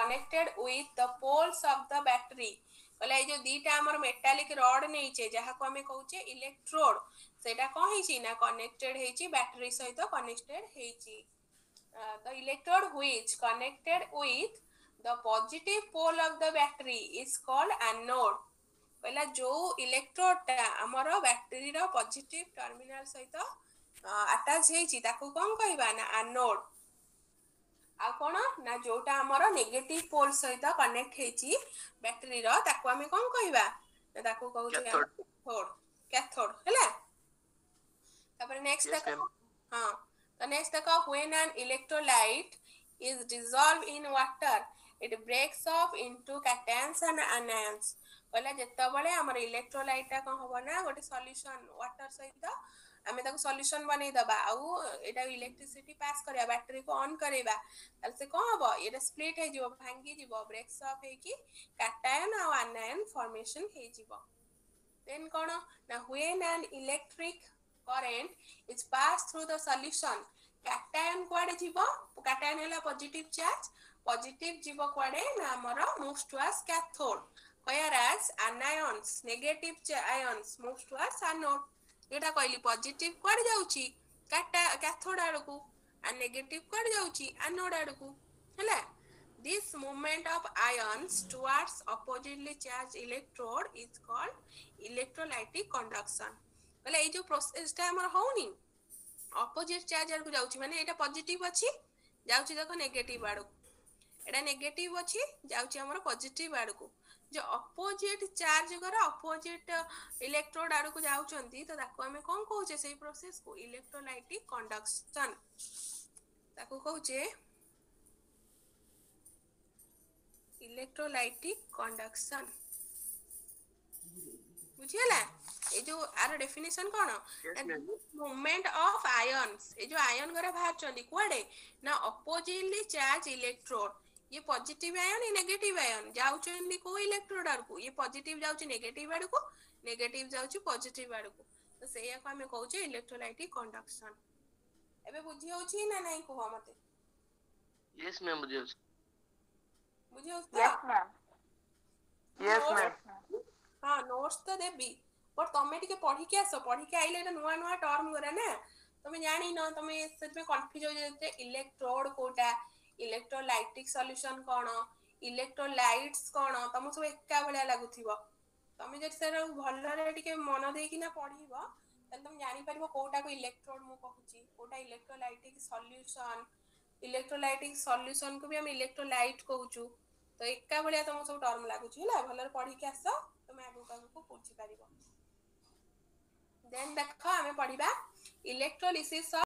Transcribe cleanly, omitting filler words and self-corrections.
connected with the poles of the battery कहले जो दीटा हमर मेटालिक रॉड नहींचे जहा को हमें कहूचे इलेक्ट्रोड सेटा कोन हेची ना कनेक्टेड हेची बैटरी सहित कनेक्टेड हेची the electrode which connected with the positive pole of the battery is called anode कहला जो इलेक्ट्रोड टा हमर बैटरी रो पॉजिटिव टर्मिनल सहित अटैच हेची ताको कोन कहबा ना एनोड आ कोन ना जोटा हमर नेगेटिव पोल सहित कनेक्ट हेची बैटरी रो ताको हमें कोन कहबा ना ताको कहउछे कैथोड कैथोड हैला तापर नेक्स्ट देखो हां तो नेक्स्ट देखो when an electrolyte is dissolved in water it breaks off into cations and anions कहला जेता बळे हमर इलेक्ट्रोलाइट ता कोन होबो ना गोटे सॉल्यूशन वाटर सहित आमे ताको सॉल्यूशन बनै दबा आउ एटा इलेक्ट्रिसिटी पास करया बैटरी को ऑन करेबा तल से कोन होबो एटा स्प्लिट हे जिवो भांगी जिवो ब्रेक्स ऑफ हे की कैटायन और आनायन फॉर्मेशन हे जिवो देन कोन ना when an electric current is passed through the solution cation क्वाडे जिवो कैटायन हला पॉजिटिव चार्ज पॉजिटिव जिवो क्वाडे ना हमर moves towards cathode whereas anions negative ions moves towards anode एटा कहली पॉजिटिव क्वाड जाउची कैथोड आडकू आ नेगेटिव क्वाड जाउची एनोड आडकू हैला this movement of ions towards oppositely charged electrode is called electrolytic conduction कहले ए जो प्रोसेस ता हमर होउनी ऑपोजिट चार्ज आडकू जाउची माने एटा पॉजिटिव अछि जाउची देखो नेगेटिव आडकू एटा नेगेटिव अछि जाउची हमर पॉजिटिव आडकू जो अपोजिट चार्ज करा अपोजिट इलेक्ट्रोड आड़ को जाउचंती तो ताको हमें कोन कहूचे सेही प्रोसेस को इलेक्ट्रोलाइटिक कंडक्शन ताको कहूचे इलेक्ट्रोलाइटिक कंडक्शन बुझियला ए जो आर डेफिनेशन कोन मूवमेंट ऑफ आयंस ए जो आयन गरा बाहर चंदी कोडे ना अपोजिटली चार्ज इलेक्ट्रोड ये पॉजिटिव आयन ये नेगेटिव आयन जाउचंदी को इलेक्ट्रोड आड़ को ये पॉजिटिव जाउची नेगेटिव आड़ को नेगेटिव जाउची पॉजिटिव आड़ को तो सेया को हमें कहूचे इलेक्ट्रोलाइटिक कंडक्शन एबे बुझी होची ना नहीं को मते यस मैम बुझी होची यस मैम हां नोट्स तो देबी पर तमे टिके पढी के आसो पढी के आइले नुवा नुवा टर्म गरा ना तमे जानी न तमे सेत में कंफ्यूज हो जेते इलेक्ट्रोड कोटा इलेक्ट्रोलाइटिक सॉल्यूशन कोन इलेक्ट्रोलाइट्स कोन तम सब एका भलिया लागुथिबो तमे जे सर भल्लरे टिके मन देकी ना पढीबो त तुम जानि परबो कोटा को इलेक्ट्रोड मु कहूची कोटा इलेक्ट्रोलाइटिक सॉल्यूशन को भी हम इलेक्ट्रोलाइट कहूचू तो एका भलिया तम सब टर्म लागुची हला भल्लरे पढी के आसो तमे आगु को पूछि परिबो देन देखो हमें पढीबा इलेक्ट्रोलिसिस